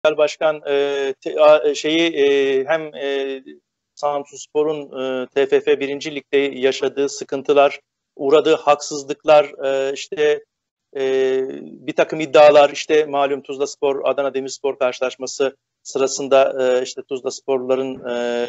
Başkan hem Samsunspor'un TFF 1. Lig'de yaşadığı sıkıntılar, uğradığı haksızlıklar, bir takım iddialar, işte malum Tuzlaspor Adana Demirspor karşılaşması sırasında işte Tuzlasporluların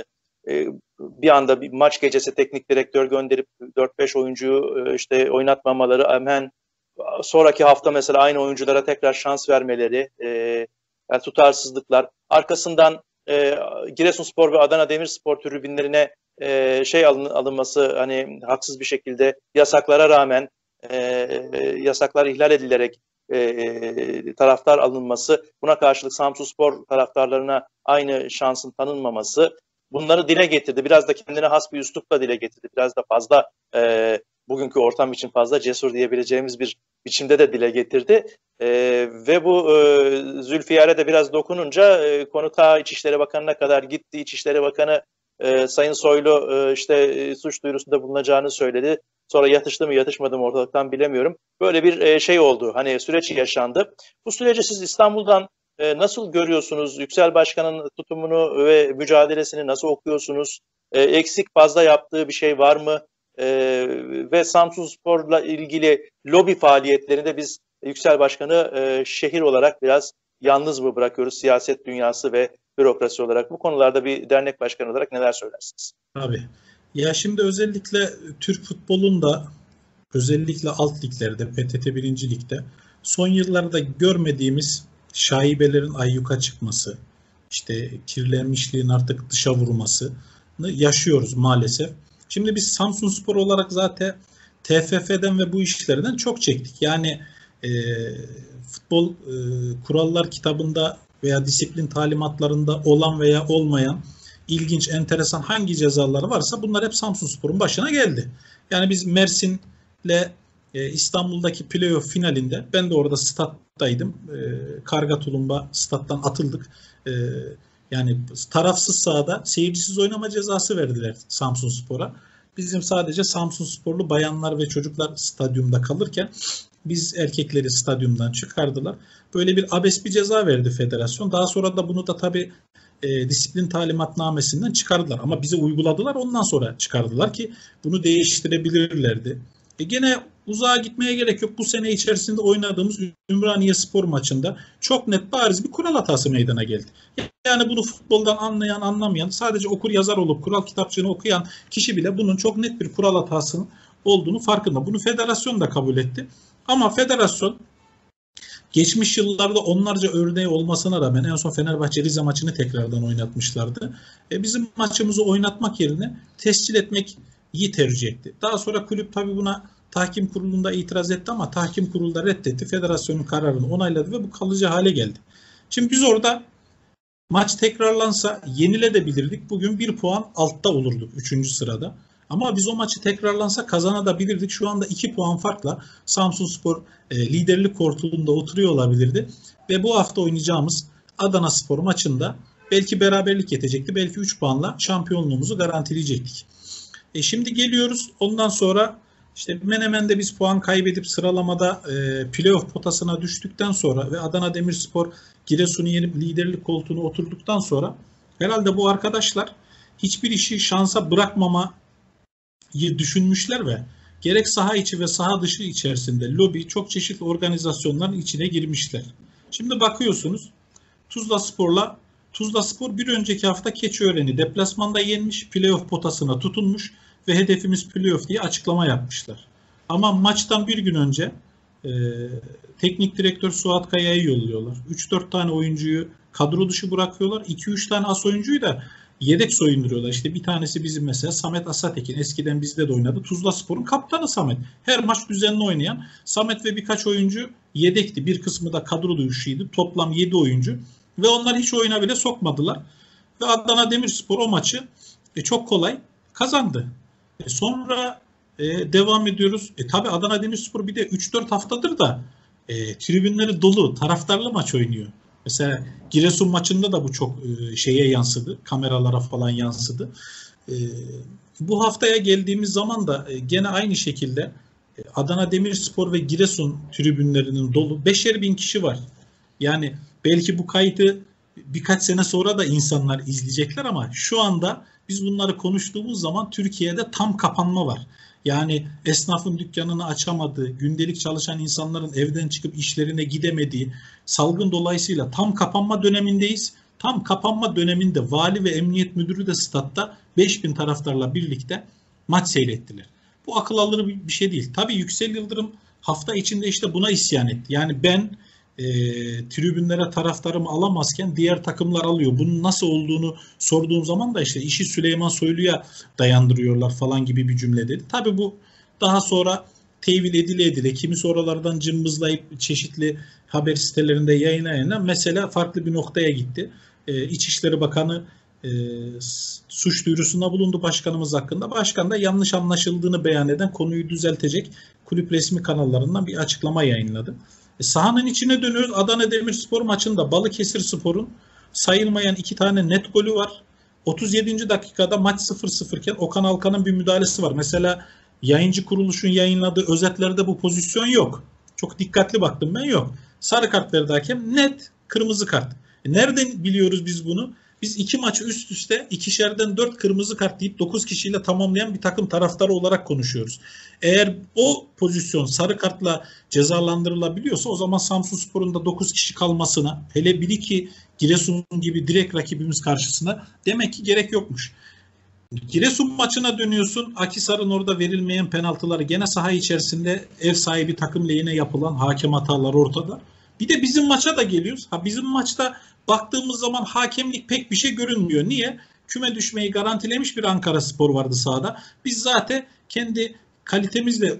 bir anda bir maç gecesi teknik direktör gönderip 4-5 oyuncuyu işte oynatmamaları, hemen sonraki hafta mesela aynı oyunculara tekrar şans vermeleri, yani tutarsızlıklar. Arkasından Giresunspor ve Adana Demirspor tribünlerine alınması, hani haksız bir şekilde yasaklara rağmen yasaklar ihlal edilerek taraftar alınması, buna karşılık Samsunspor taraftarlarına aynı şansın tanınmaması, bunları dile getirdi. Biraz da kendine has bir üslupla dile getirdi. Biraz da fazla bugünkü ortam için fazla cesur diyebileceğimiz bir biçimde de dile getirdi. Ve bu Zülfiyar'e de biraz dokununca konu ta İçişleri Bakanı'na kadar gitti. İçişleri Bakanı Sayın Soylu suç duyurusunda bulunacağını söyledi. Sonra yatıştı mı yatışmadı mı ortalıktan bilemiyorum. Böyle bir şey oldu. Hani süreç yaşandı. Bu süreci siz İstanbul'dan nasıl görüyorsunuz? Yüksel Başkan'ın tutumunu ve mücadelesini nasıl okuyorsunuz? Eksik fazla yaptığı bir şey var mı? Ve Samsunspor'la ilgili lobi faaliyetlerinde biz Yüksel Başkan'ı şehir olarak biraz yalnız mı bırakıyoruz, siyaset dünyası ve bürokrasi olarak? Bu konularda bir dernek başkanı olarak neler söylersiniz? Tabii. Ya şimdi özellikle Türk futbolunda, özellikle alt liglerde, PTT 1. Lig'de son yıllarda görmediğimiz şaibelerin ayyuka çıkması, işte kirlenmişliğin artık dışa vurmasını yaşıyoruz maalesef. Şimdi biz Samsunspor olarak zaten TFF'den ve bu işlerden çok çektik. Yani futbol kurallar kitabında veya disiplin talimatlarında olan veya olmayan ilginç, enteresan hangi cezalar varsa bunlar hep Samsunspor'un başına geldi. Yani biz Mersin'le İstanbul'daki playoff finalinde, ben de orada stat'taydım. Karga Tulumba stat'tan atıldık. Yani tarafsız sahada seyircisiz oynama cezası verdiler Samsunspor'a. Bizim sadece Samsunsporlu bayanlar ve çocuklar stadyumda kalırken biz erkekleri stadyumdan çıkardılar. Böyle bir abes bir ceza verdi federasyon. Daha sonra da bunu da tabii disiplin talimatnamesinden çıkardılar. Ama bize uyguladılar, ondan sonra çıkardılar ki bunu değiştirebilirlerdi. Gene uzağa gitmeye gerek yok. Bu sene içerisinde oynadığımız Ümraniye Spor maçında çok net bariz bir kural hatası meydana geldi. Yani bunu futboldan anlayan, anlamayan, sadece okur yazar olup kural kitapçığını okuyan kişi bile bunun çok net bir kural hatasının olduğunu farkında. Bunu federasyon da kabul etti. Ama federasyon geçmiş yıllarda onlarca örneği olmasına rağmen en son Fenerbahçe Rize maçını tekrardan oynatmışlardı. Bizim maçımızı oynatmak yerine tescil etmeyi tercih etti. Daha sonra kulüp tabii buna tahkim kurulunda itiraz etti ama tahkim kurulu da reddetti. Federasyonun kararını onayladı ve bu kalıcı hale geldi. Şimdi biz orada maç tekrarlansa yenilebilirdik. Bugün 1 puan altta olurduk 3. sırada. Ama biz o maçı tekrarlansa kazanabilirdik. Şu anda 2 puan farkla Samsunspor liderlik koltuğunda oturuyor olabilirdi. Ve bu hafta oynayacağımız Adanaspor maçında belki beraberlik yetecekti. Belki 3 puanla şampiyonluğumuzu garantileyecektik. Şimdi geliyoruz. Ondan sonra işte Menemen'de biz puan kaybedip sıralamada playoff potasına düştükten sonra ve Adana Demirspor Giresun'u yenip liderlik koltuğuna oturduktan sonra herhalde bu arkadaşlar hiçbir işi şansa bırakmamayı düşünmüşler ve gerek saha içi ve saha dışı içerisinde lobi çok çeşitli organizasyonların içine girmişler. Şimdi bakıyorsunuz Tuzlaspor bir önceki hafta Keçiören'i deplasmanda yenmiş, playoff potasına tutunmuş ve hedefimiz playoff diye açıklama yapmışlar. Ama maçtan bir gün önce teknik direktör Suat Kaya'yı yolluyorlar. 3-4 tane oyuncuyu kadro dışı bırakıyorlar. 2-3 tane as oyuncuyu da yedek soyunduruyorlar. İşte bir tanesi bizim mesela Samet Asatekin. Eskiden bizde de oynadı. Tuzlaspor'un kaptanı Samet. Her maç düzenli oynayan Samet ve birkaç oyuncu yedekti. Bir kısmı da kadro dışıydı. Toplam 7 oyuncu. Ve onlar hiç oyuna bile sokmadılar. Ve Adana Demirspor o maçı çok kolay kazandı. Sonra devam ediyoruz. Tabii Adana Demirspor bir de 3-4 haftadır da tribünleri dolu, taraftarlı maç oynuyor. Mesela Giresun maçında da bu çok şeye yansıdı. Kameralara falan yansıdı. Bu haftaya geldiğimiz zaman da gene aynı şekilde Adana Demirspor ve Giresun tribünlerinin dolu 5'er bin kişi var. Yani belki bu kaydı birkaç sene sonra da insanlar izleyecekler ama şu anda biz bunları konuştuğumuz zaman Türkiye'de tam kapanma var. Yani esnafın dükkanını açamadığı, gündelik çalışan insanların evden çıkıp işlerine gidemediği, salgın dolayısıyla tam kapanma dönemindeyiz. Tam kapanma döneminde vali ve emniyet müdürü de statta 5.000 taraftarla birlikte maç seyrettiler. Bu akıl alır bir şey değil. Tabii Yüksel Yıldırım hafta içinde işte buna isyan etti. Yani ben tribünlere taraftarımı alamazken diğer takımlar alıyor. Bunun nasıl olduğunu sorduğum zaman da işte işi Süleyman Soylu'ya dayandırıyorlar falan gibi bir cümle dedi. Tabii bu daha sonra tevil edile kimisi oralardan cımbızlayıp çeşitli haber sitelerinde yayına mesela farklı bir noktaya gitti. İçişleri Bakanı suç duyurusunda bulundu başkanımız hakkında. Başkan da yanlış anlaşıldığını beyan eden, konuyu düzeltecek kulüp resmi kanallarından bir açıklama yayınladı. Sahanın içine dönüyoruz. Adana Demirspor maçında Balıkesirspor'un sayılmayan 2 tane net golü var. 37. dakikada maç 0-0 iken Okan Alkan'ın bir müdahalesi var. Mesela yayıncı kuruluşun yayınladığı özetlerde bu pozisyon yok. Çok dikkatli baktım ben, yok. Sarı kart verdi hakem, net kırmızı kart. Nereden biliyoruz biz bunu? Biz 2 maçı üst üste 2'şerden 4 kırmızı kart deyip 9 kişiyle tamamlayan bir takım taraftarı olarak konuşuyoruz. Eğer o pozisyon sarı kartla cezalandırılabiliyorsa o zaman Samsunspor'un da 9 kişi kalmasına, hele biri ki Giresun gibi direkt rakibimiz karşısında, demek ki gerek yokmuş. Giresun maçına dönüyorsun. Akhisar'ın orada verilmeyen penaltıları, gene saha içerisinde ev sahibi takım lehine yapılan hakem hataları ortada. Bir de bizim maça da geliyoruz. Bizim maçta baktığımız zaman hakemlik pek bir şey görünmüyor. Niye? Küme düşmeyi garantilemiş bir Ankaraspor vardı sahada. Biz zaten kendi kalitemizle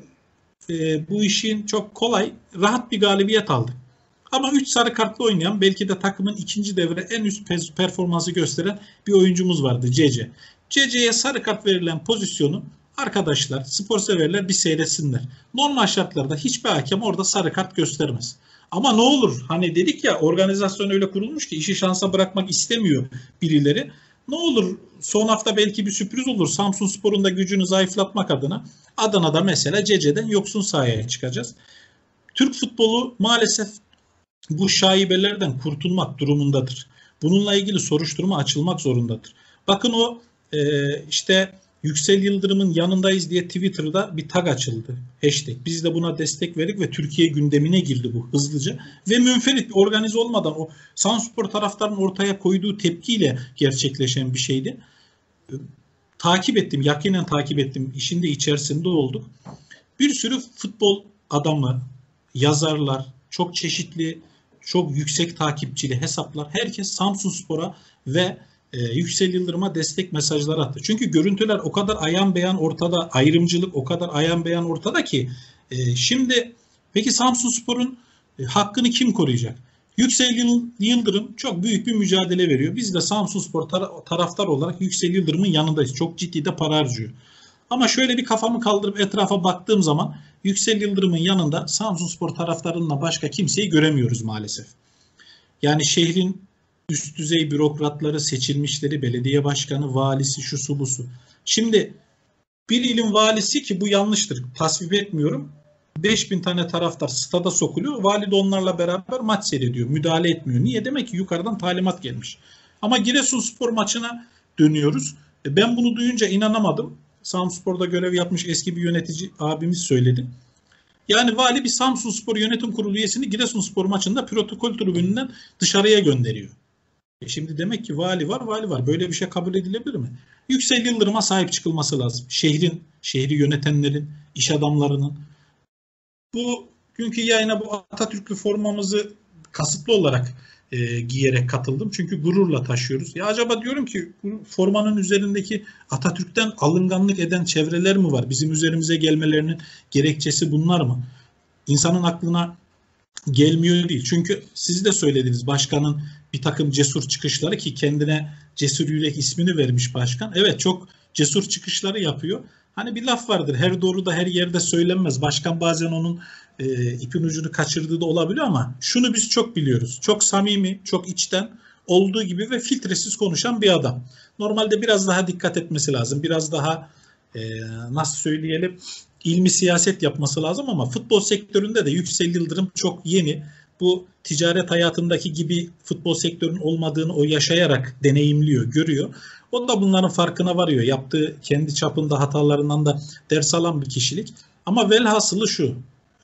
bu işin çok kolay, rahat bir galibiyet aldık. Ama 3 sarı kartlı oynayan, belki de takımın ikinci devre en üst performansı gösteren bir oyuncumuz vardı, Cece. Cece'ye sarı kart verilen pozisyonu arkadaşlar, spor severler bir seyretsinler. Normal şartlarda hiçbir hakem orada sarı kart göstermez. Ama ne olur, hani dedik ya, organizasyon öyle kurulmuş ki işi şansa bırakmak istemiyor birileri. Ne olur, son hafta belki bir sürpriz olur. Samsunspor'un da gücünü zayıflatmak adına Adana'da mesela Cece'den yoksun sahaya çıkacağız. Türk futbolu maalesef bu şaibelerden kurtulmak durumundadır. Bununla ilgili soruşturma açılmak zorundadır. Bakın o işte Yüksel Yıldırım'ın yanındayız diye Twitter'da bir tag açıldı. Hashtag. Biz de buna destek verdik ve Türkiye gündemine girdi bu hızlıca. Ve münferit, organize olmadan, o Samsunspor taraftarının ortaya koyduğu tepkiyle gerçekleşen bir şeydi. Takip ettim, yakinen takip ettim. İşin de içerisinde olduk. Bir sürü futbol adamı, yazarlar, çok çeşitli, çok yüksek takipçili hesaplar, herkes Samsunspor'a ve Yüksel Yıldırım'a destek mesajları attı. Çünkü görüntüler o kadar ayan beyan ortada, ayrımcılık o kadar ayan beyan ortada ki şimdi peki Samsunspor'un hakkını kim koruyacak? Yüksel Yıldırım çok büyük bir mücadele veriyor. Biz de Samsunspor taraftar olarak Yüksel Yıldırım'ın yanındayız. Çok ciddi de para harcıyor. Ama şöyle bir kafamı kaldırıp etrafa baktığım zaman Yüksel Yıldırım'ın yanında Samsunspor taraftarından başka kimseyi göremiyoruz maalesef. Yani şehrin üst düzey bürokratları, seçilmişleri, belediye başkanı, valisi, şusu busu. Şimdi bir ilin valisi, ki bu yanlıştır, tasvip etmiyorum, 5.000 tane taraftar stada sokuluyor. Vali de onlarla beraber maç seyrediyor. Müdahale etmiyor. Niye? Demek ki yukarıdan talimat gelmiş. Ama Giresunspor maçına dönüyoruz. Ben bunu duyunca inanamadım. Samsunspor'da görev yapmış eski bir yönetici abimiz söyledi. Yani vali bir Samsunspor yönetim kurulu üyesini Giresunspor maçında protokol tribününden dışarıya gönderiyor. Şimdi demek ki vali var. Böyle bir şey kabul edilebilir mi? Yüksel Yıldırım'a sahip çıkılması lazım. Şehri yönetenlerin, iş adamlarının. Bu günkü yayına bu Atatürklü formamızı kasıtlı olarak giyerek katıldım. Çünkü gururla taşıyoruz. Ya acaba diyorum ki, bu formanın üzerindeki Atatürk'ten alınganlık eden çevreler mi var? Bizim üzerimize gelmelerinin gerekçesi bunlar mı? İnsanın aklına gelmiyor değil. Çünkü siz de söylediniz, başkanın bir takım cesur çıkışları, ki kendine Cesur Yürek ismini vermiş başkan. Evet, çok cesur çıkışları yapıyor. Hani bir laf vardır, her doğru da her yerde söylenmez. Başkan bazen onun ipin ucunu kaçırdığı da olabiliyor ama şunu biz çok biliyoruz. Çok samimi, çok içten olduğu gibi ve filtresiz konuşan bir adam. Normalde biraz daha dikkat etmesi lazım. Biraz daha nasıl söyleyelim, ilmi siyaset yapması lazım ama futbol sektöründe de Yüksel Yıldırım çok yeni. bu ticaret hayatındaki gibi futbol sektörünün olmadığını o yaşayarak deneyimliyor, görüyor. O da bunların farkına varıyor. Yaptığı kendi çapında hatalarından da ders alan bir kişilik. Ama velhasılı şu,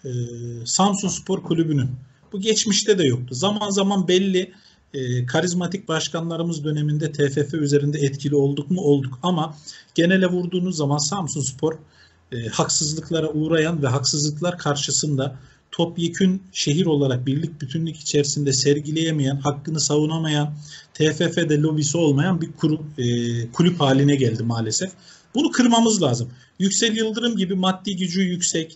Samsunspor Kulübü'nün, bu geçmişte de yoktu. Zaman zaman belli karizmatik başkanlarımız döneminde TFF üzerinde etkili olduk mu? Olduk. Ama genele vurduğunuz zaman Samsunspor haksızlıklara uğrayan ve haksızlıklar karşısında topyekün şehir olarak birlik bütünlük içerisinde sergileyemeyen, hakkını savunamayan, TFF'de lobisi olmayan bir kulüp haline geldi maalesef. Bunu kırmamız lazım. Yüksel Yıldırım gibi maddi gücü yüksek,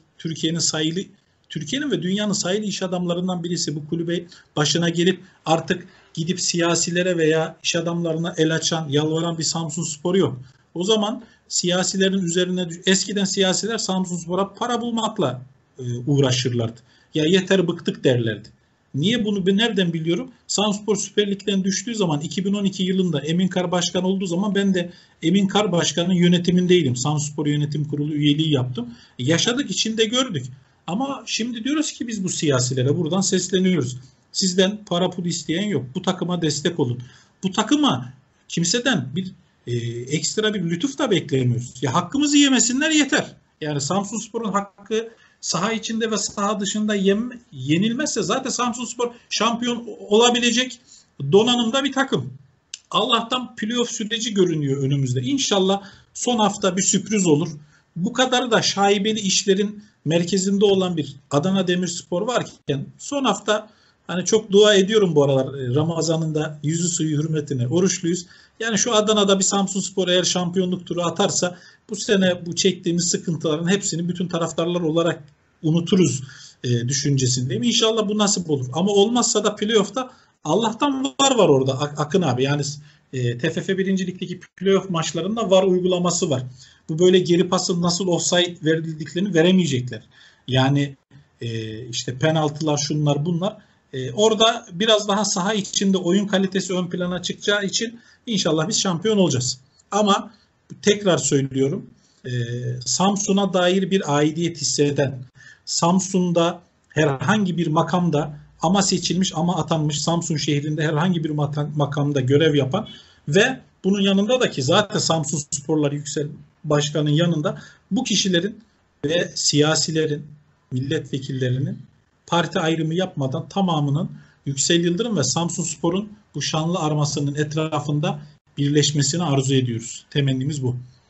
Türkiye'nin ve dünyanın sayılı iş adamlarından birisi bu kulübe başına gelip artık gidip siyasilere veya iş adamlarına el açan, yalvaran bir Samsunspor yok. O zaman siyasilerin üzerine, eskiden siyasiler Samsunspor'a para bulmakla uğraşırlardı. Ya yeter bıktık derlerdi. Niye bunu nereden biliyorum? Samsunspor Süper Lig'den düştüğü zaman 2012 yılında Emin Kar Başkan olduğu zaman ben de Emin Kar Başkan'ın yönetimindeydim. Samsunspor Yönetim Kurulu üyeliği yaptım. Yaşadık, içinde gördük. Ama şimdi diyoruz ki biz bu siyasilere buradan sesleniyoruz. Sizden para pul isteyen yok. Bu takıma destek olun. Bu takıma kimseden bir ekstra bir lütuf da beklemiyoruz. Ya hakkımızı yemesinler yeter. Yani Samsunspor'un hakkı saha içinde ve saha dışında yenilmezse zaten Samsunspor şampiyon olabilecek donanımda bir takım. Allah'tan playoff süreci görünüyor önümüzde. İnşallah son hafta bir sürpriz olur. Bu kadar da şaibeli işlerin merkezinde olan bir Adana Demirspor varken son hafta hani çok dua ediyorum bu aralar, Ramazan'ın da yüzü suyu hürmetine oruçluyuz. Yani şu Adana'da bir Samsunspor eğer şampiyonluk turu atarsa bu sene bu çektiğimiz sıkıntıların hepsini bütün taraftarlar olarak unuturuz düşüncesindeyim. İnşallah bu nasip olur. Ama olmazsa da playoff'ta Allah'tan var orada Akın abi. Yani TFF 1. Lig'deki playoff maçlarında VAR uygulaması var. Bu böyle geri pasın nasıl offside verildiklerini veremeyecekler. Yani işte penaltılar, şunlar bunlar. Orada biraz daha saha içinde oyun kalitesi ön plana çıkacağı için inşallah biz şampiyon olacağız. Ama tekrar söylüyorum, Samsun'a dair bir aidiyet hisseden, Samsun'da herhangi bir makamda ama seçilmiş ama atanmış, Samsun şehrinde herhangi bir makamda görev yapan ve bunun yanında da ki zaten Samsunsporlar Yüksel Başkan'ın yanında bu kişilerin ve siyasilerin, milletvekillerinin parti ayrımı yapmadan tamamının Yüksel Yıldırım ve Samsunspor'un bu şanlı armasının etrafında birleşmesini arzu ediyoruz. Temennimiz bu.